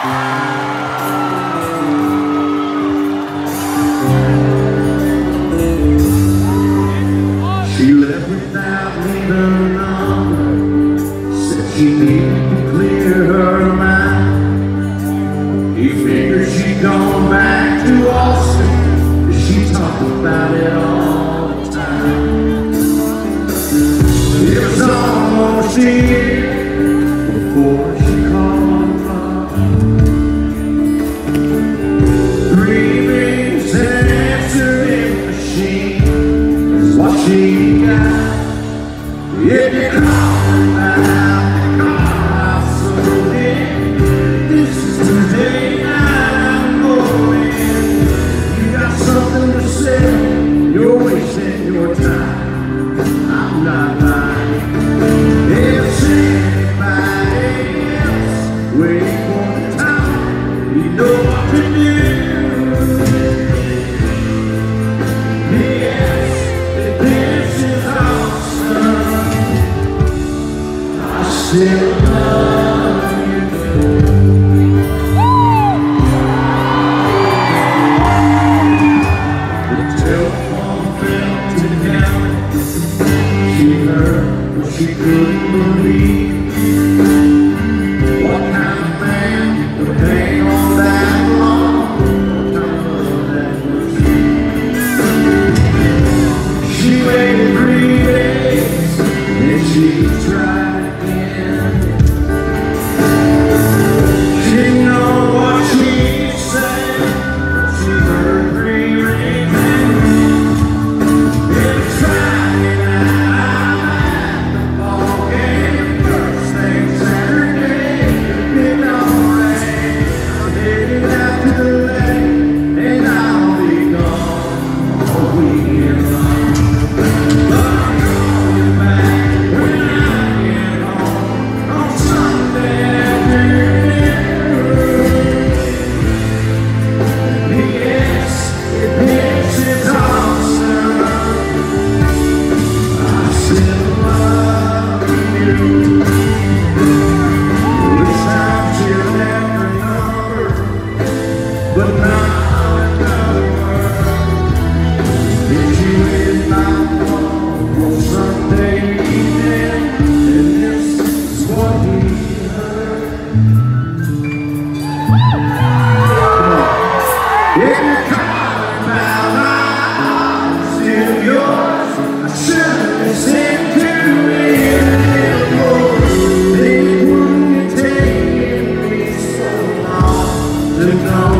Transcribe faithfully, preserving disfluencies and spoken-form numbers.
She left without leaving a number. Said she needed to clear her mind. He figured she'd gone back to Austin, but she talked about it all the time. It was almost a year before she called up. Three rings and an answering machine is what she got. If you call me back, I'll so in. This is the day I'm going. You got something to say, you're wasting your time. I'm not lying. If anybody else waiting for the time, you know what to do. Yes, this is awesome. I still love you. The telephone fell to the ground. She heard what she couldn't believe. What kind of man would hang on that long? What kind of love that was she? She waited three days, and she tried again. She didn't know what she'd say, but she heard three rings. Every Friday night I'm at the ball game. First thing Saturday, midnight rain. I'm headed out to the lake, and I'll be gone all weekend long. But I'll call you back when I get home on Sunday afternoon. Yes, this is awesome. I still love you. Wish I still had your number, but not another word. Did you in my phone on Sunday evening, and this is what we heard. If you're calling about my heart, still yours. I should have listened to it a little more. It wouldn't have taken me so long to know.